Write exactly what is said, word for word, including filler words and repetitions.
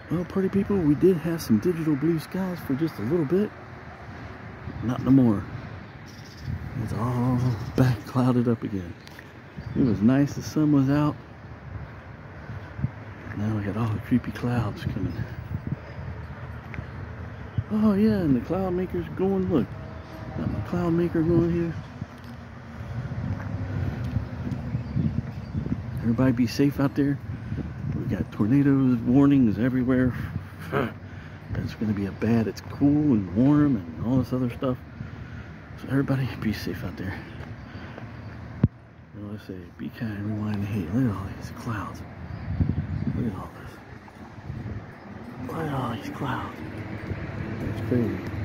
Well, party people, we did have some digital blue skies for just a little bit. Not no more. It's all back clouded up again. It was nice, the sun was out. Now we got all the creepy clouds coming. Oh yeah, and the cloud maker's going, look. Got my cloud maker going here. Everybody be safe out there. We got tornadoes, warnings everywhere. It's going to be a bad, it's cool and warm and all this other stuff. So everybody be safe out there. You know, let's say, be kind, rewind, hey, look at all these clouds. Look at all this. Look at all these clouds. It's crazy.